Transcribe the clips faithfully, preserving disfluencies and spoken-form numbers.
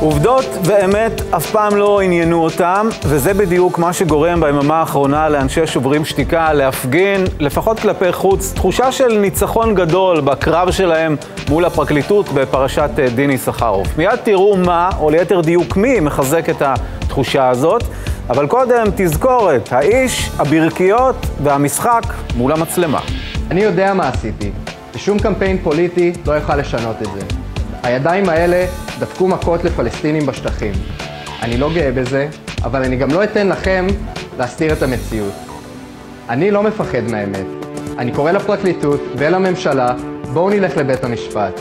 עובדות ואמת אף פעם לא עניינו אותם, וזה בדיוק מה שגורם ביממה האחרונה לאנשי שוברים שתיקה להפגין, לפחות כלפי חוץ, תחושה של ניצחון גדול בקרב שלהם מול הפרקליטות בפרשת דיני יששכרוף. מיד תראו מה, או ליתר דיוק מי, מחזק את התחושה הזאת, אבל קודם תזכורת, האיש, הברכיות והמשחק מול המצלמה. אני יודע מה עשיתי, ושום קמפיין פוליטי לא יוכל לשנות את זה. הידיים האלה דפקו מכות לפלסטינים בשטחים. אני לא גאה בזה, אבל אני גם לא אתן לכם להסתיר את המציאות. אני לא מפחד מהאמת. אני קורא לפרקליטות ולממשלה, בואו נלך לבית המשפט.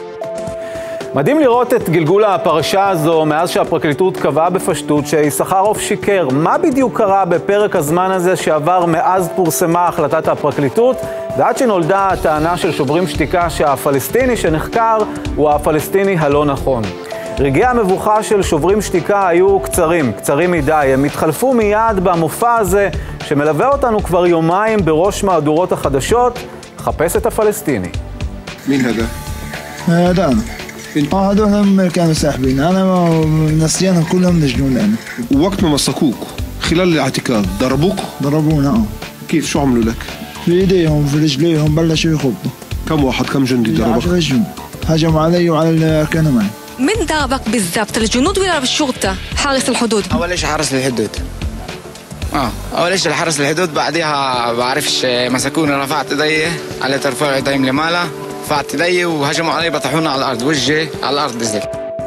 מדהים לראות את גלגול הפרשה הזו מאז שהפרקליטות קבעה בפשטות שיששכרוף שיקר. מה בדיוק קרה בפרק הזמן הזה שעבר מאז פורסמה החלטת הפרקליטות ועד שנולדה הטענה של שוברים שתיקה שהפלסטיני שנחקר הוא הפלסטיני הלא נכון? רגעי המבוכה של שוברים שתיקה היו קצרים, קצרים מדי. הם התחלפו מיד במופע הזה שמלווה אותנו כבר יומיים בראש מהדורות החדשות, חפש את הפלסטיני. מי هذا؟ هذا اه هذول كانوا ساحبين انا نسيانهم كلهم نجنون انا وقت ما مسكوك خلال الاعتكاف ضربوك؟ ضربونا اه كيف شو عملوا لك؟ في ايديهم في رجليهم بلشوا يخبطوا. كم واحد كم جندي ضربك؟ عشرة جنود هجموا علي وعلى اللي كانوا معي. من ضربك بالضبط الجنود ولا بالشرطه حارس الحدود؟ اول شيء حارس الحدود اه اول شيء الحارس الحدود بعدها بعرفش مسكوني رفعت ايدي على ترفع ايديهم لمالا رفعت ايدي وهجموا علي بطحونا على الارض وجهي على الارض نزل.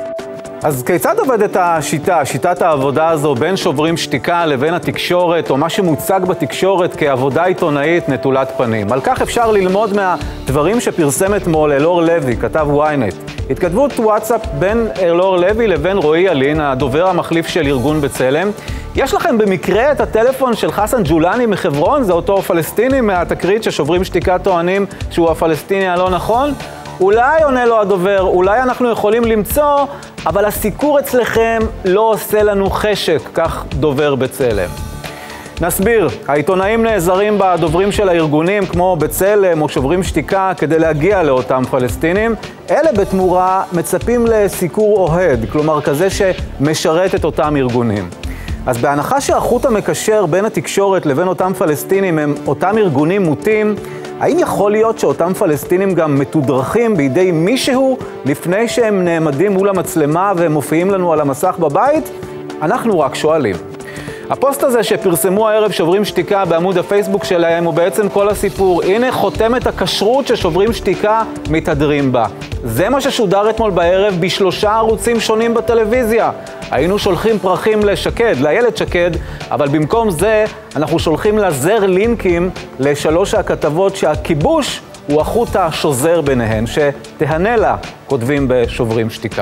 אז כיצד עובדת השיטה, שיטת העבודה הזו בין שוברים שתיקה לבין התקשורת, או מה שמוצג בתקשורת כעבודה עיתונאית נטולת פנים? על כך אפשר ללמוד מהדברים שפרסם אתמול אלאור לוי, כתב וויינט. התכתבות וואטסאפ בין אלאור לוי לבין רועי ילין, הדובר המחליף של ארגון בצלם. יש לכם במקרה את הטלפון של חסן ג'ולני מחברון? זה אותו פלסטיני מהתקרית ששוברים שתיקה טוענים שהוא הפלסטיני הלא נכון? אולי, עונה לו הדובר, אולי אנחנו יכולים למצוא, אבל הסיקור אצלכם לא עושה לנו חשק, כך דובר בצלם. נסביר, העיתונאים נעזרים בדוברים של הארגונים כמו בצלם או שוברים שתיקה כדי להגיע לאותם פלסטינים. אלה בתמורה מצפים לסיקור אוהד, כלומר כזה שמשרת את אותם ארגונים. אז בהנחה שהחוט המקשר בין התקשורת לבין אותם פלסטינים הם אותם ארגונים מוטים, האם יכול להיות שאותם פלסטינים גם מתודרכים בידי מישהו לפני שהם נעמדים מול המצלמה והם מופיעים לנו על המסך בבית? אנחנו רק שואלים. הפוסט הזה שפרסמו הערב שוברים שתיקה בעמוד הפייסבוק שלהם הוא בעצם כל הסיפור. הנה חותמת הכשרות ששוברים שתיקה מתהדרים בה. זה מה ששודר אתמול בערב בשלושה ערוצים שונים בטלוויזיה. היינו שולחים פרחים לשקד, לילד שקד, אבל במקום זה אנחנו שולחים לזר לינקים לשלוש הכתבות שהכיבוש הוא החוט השוזר ביניהן, שתהנה לה, כותבים בשוברים שתיקה.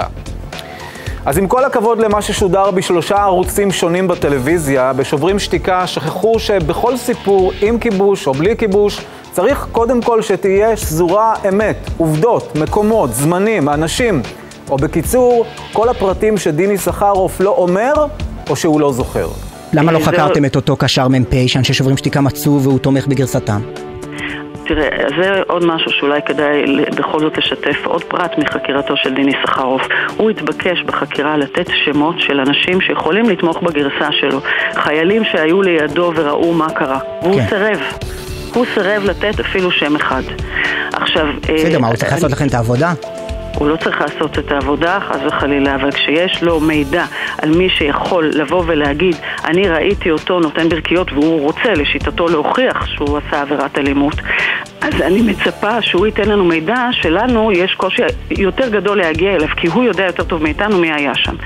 אז עם כל הכבוד למה ששודר בשלושה ערוצים שונים בטלוויזיה, בשוברים שתיקה שכחו שבכל סיפור, עם כיבוש או בלי כיבוש, צריך קודם כל שתהיה שזורה אמת, עובדות, מקומות, זמנים, אנשים, או בקיצור, כל הפרטים שדיני יששכרוף לא אומר, או שהוא לא זוכר. למה לא חקרתם את אותו קשר מ"פ שאנשי שוברים שתיקה מצאו והוא תומך בגרסתם? תראה, זה עוד משהו שאולי כדאי בכל זאת לשתף עוד פרט מחקירתו של דיני יששכרוף. הוא התבקש בחקירה לתת שמות של אנשים שיכולים לתמוך בגרסה שלו. חיילים שהיו לידו וראו מה קרה. והוא כן. סירב. הוא סירב לתת אפילו שם אחד. עכשיו... בסדר, מה, הוא צריך לעשות לכם את העבודה? הוא לא צריך לעשות את העבודה, חס וחלילה, אבל כשיש לו מידע על מי שיכול לבוא ולהגיד, אני ראיתי אותו נותן ברכיות והוא רוצה לשיטתו להוכיח שהוא עשה עבירת אלימות, אז אני מצפה שהוא ייתן לנו מידע שלנו יש קושי יותר גדול להגיע אליו, כי הוא יודע יותר טוב מאיתנו מי היה שם.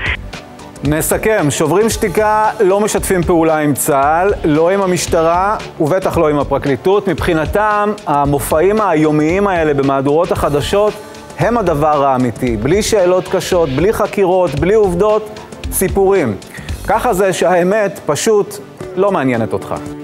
נסכם, שוברים שתיקה לא משתפים פעולה עם צה"ל, לא עם המשטרה ובטח לא עם הפרקליטות. מבחינתם, המופעים היומיים האלה במהדורות החדשות הם הדבר האמיתי, בלי שאלות קשות, בלי חקירות, בלי עובדות, סיפורים. ככה זה שהאמת פשוט לא מעניינת אותך.